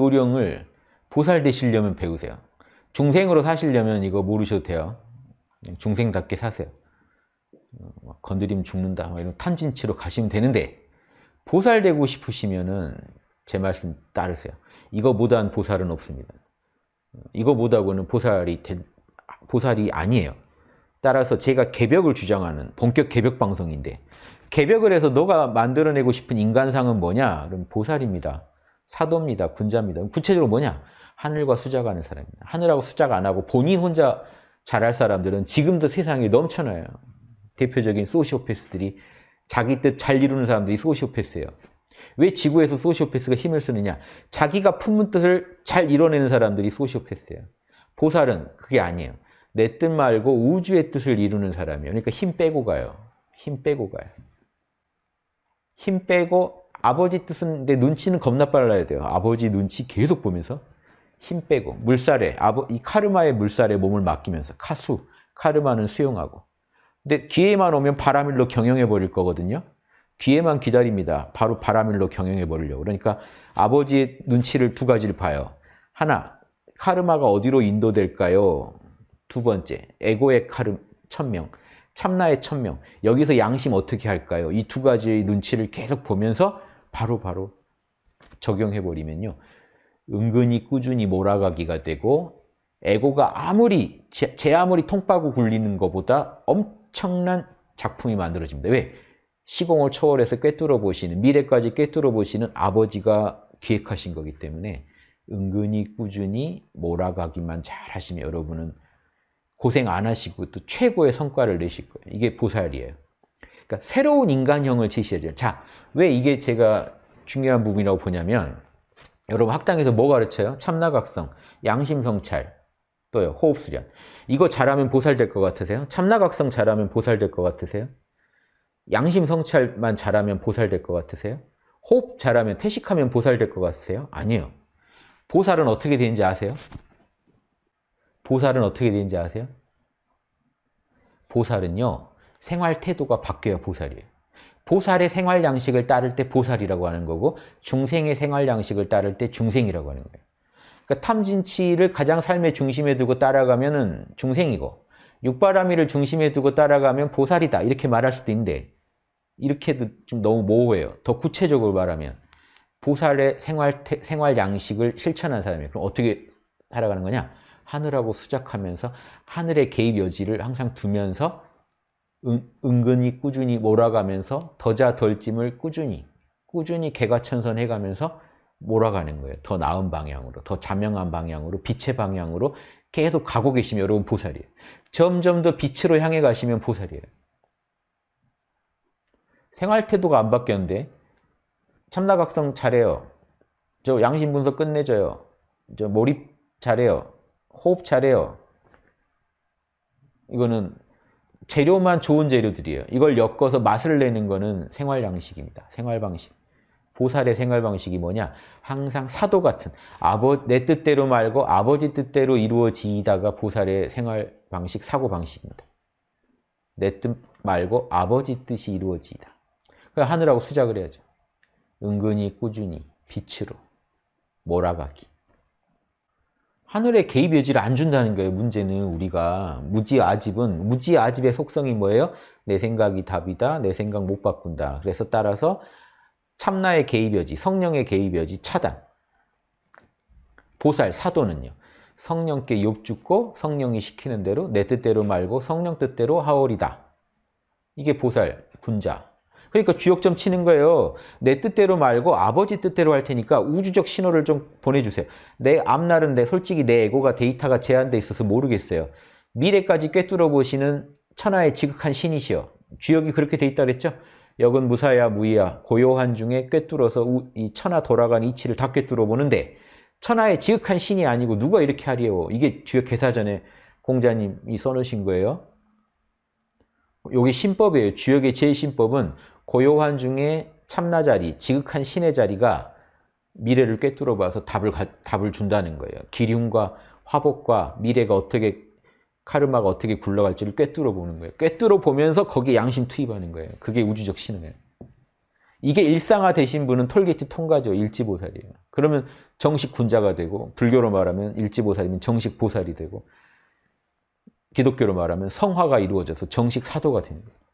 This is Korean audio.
요령을 보살 되시려면 배우세요. 중생으로 사시려면 이거 모르셔도 돼요. 중생답게 사세요. 건드리면 죽는다 이런 탐진치로 가시면 되는데, 보살 되고 싶으시면은 제 말씀 따르세요. 이거 못한 보살은 없습니다. 이거 못하고는 보살이 아니에요. 따라서 제가 개벽을 주장하는 본격 개벽 방송인데, 개벽을 해서 너가 만들어내고 싶은 인간상은 뭐냐? 그럼 보살입니다. 사도입니다. 군자입니다. 구체적으로 뭐냐? 하늘과 수작 하는 사람입니다. 하늘하고 수작 안 하고 본인 혼자 잘할 사람들은 지금도 세상에 넘쳐나요. 대표적인 소시오패스들이, 자기 뜻 잘 이루는 사람들이 소시오패스예요. 왜 지구에서 소시오패스가 힘을 쓰느냐? 자기가 품은 뜻을 잘 이뤄내는 사람들이 소시오패스예요. 보살은 그게 아니에요. 내 뜻 말고 우주의 뜻을 이루는 사람이에요. 그러니까 힘 빼고 가요. 힘 빼고 가요. 힘 빼고, 아버지 뜻은 내 눈치는 겁나 빨라야 돼요. 아버지 눈치 계속 보면서 힘 빼고, 물살에, 이 카르마의 물살에 몸을 맡기면서, 카르마는 수용하고. 근데 기회만 오면 바람일로 경영해 버릴 거거든요. 기회만 기다립니다. 바로 바람일로 경영해 버리려고. 그러니까 아버지의 눈치를 두 가지를 봐요. 하나, 카르마가 어디로 인도될까요? 두 번째, 에고의 천명, 참나의 천명. 여기서 양심 어떻게 할까요? 이 두 가지의 눈치를 계속 보면서 바로 적용해 버리면요, 은근히 꾸준히 몰아가기가 되고, 에고가 아무리 통빠구 굴리는 것보다 엄청난 작품이 만들어집니다. 왜? 시공을 초월해서 꿰뚫어 보시는, 미래까지 꿰뚫어 보시는 아버지가 기획하신 거기 때문에 은근히 꾸준히 몰아가기만 잘 하시면 여러분은 고생 안 하시고 또 최고의 성과를 내실 거예요. 이게 보살이에요. 그러니까 새로운 인간형을 제시하죠. 자, 왜 이게 제가 중요한 부분이라고 보냐면, 여러분 학당에서 뭐 가르쳐요? 참나각성, 양심성찰, 또요 호흡수련. 이거 잘하면 보살 될 것 같으세요? 참나각성 잘하면 보살 될 것 같으세요? 양심성찰만 잘하면 보살 될 것 같으세요? 호흡 잘하면, 태식하면 보살 될 것 같으세요? 아니에요. 보살은 어떻게 되는지 아세요? 보살은 어떻게 되는지 아세요? 보살은요, 생활 태도가 바뀌어야 보살이에요. 보살의 생활 양식을 따를 때 보살이라고 하는 거고, 중생의 생활 양식을 따를 때 중생이라고 하는 거예요. 그러니까 탐진치를 가장 삶의 중심에 두고 따라가면은 중생이고, 육바라밀을 중심에 두고 따라가면 보살이다 이렇게 말할 수도 있는데, 이렇게도 좀 너무 모호해요. 더 구체적으로 말하면 보살의 생활 양식을 실천한 사람이에요. 그럼 어떻게 살아가는 거냐? 하늘하고 수작하면서 하늘의 개입 여지를 항상 두면서 은근히 꾸준히 몰아가면서 더자 덜짐을 꾸준히 개가천선해가면서 몰아가는 거예요. 더 나은 방향으로, 더 자명한 방향으로, 빛의 방향으로 계속 가고 계시면 여러분 보살이에요. 점점 더 빛으로 향해 가시면 보살이에요. 생활 태도가 안 바뀌었는데, 참나각성 잘해요. 저 양심분석 끝내줘요. 저 몰입 잘해요. 호흡 잘해요. 이거는 재료만 좋은 재료들이에요. 이걸 엮어서 맛을 내는 거는 생활 양식입니다. 생활 방식. 보살의 생활 방식이 뭐냐? 항상 사도 같은, 내 뜻대로 말고 아버지 뜻대로 이루어지다가 보살의 생활 방식, 사고 방식입니다. 내 뜻 말고 아버지 뜻이 이루어지다. 그러니까 하늘하고 수작을 해야죠. 은근히 꾸준히 빛으로 몰아가기. 하늘의 개입 여지를 안 준다는 거예요. 문제는 우리가 무지아집의 속성이 뭐예요? 내 생각이 답이다. 내 생각 못 바꾼다. 그래서 따라서 참나의 개입 여지, 성령의 개입 여지 차단. 보살, 사도는요, 성령께 욕죽고 성령이 시키는 대로, 내 뜻대로 말고 성령 뜻대로 하오리다. 이게 보살, 군자. 그러니까 주역점 치는 거예요. 내 뜻대로 말고 아버지 뜻대로 할 테니까 우주적 신호를 좀 보내주세요. 내 앞날은 솔직히 내 에고가 데이터가 제한돼 있어서 모르겠어요. 미래까지 꿰뚫어 보시는 천하의 지극한 신이시여. 주역이 그렇게 돼 있다 그랬죠? 역은 무사야 무이야 고요한 중에 꿰뚫어서 이 천하 돌아간 이치를 다 꿰뚫어 보는데, 천하의 지극한 신이 아니고 누가 이렇게 하리요? 이게 주역 개사전에 공자님이 써놓으신 거예요. 이게 신법이에요. 주역의 제1신법은 고요한 중에 참나 자리, 지극한 신의 자리가 미래를 꿰뚫어 봐서 답을 준다는 거예요. 기륭과 화복과 미래가 어떻게, 카르마가 어떻게 굴러갈지를 꿰뚫어 보는 거예요. 꿰뚫어 보면서 거기에 양심 투입하는 거예요. 그게 우주적 신호예요. 이게 일상화 되신 분은 톨게이트 통과죠. 일지보살이에요. 그러면 정식 군자가 되고, 불교로 말하면 일지보살이면 정식 보살이 되고, 기독교로 말하면 성화가 이루어져서 정식 사도가 됩니다.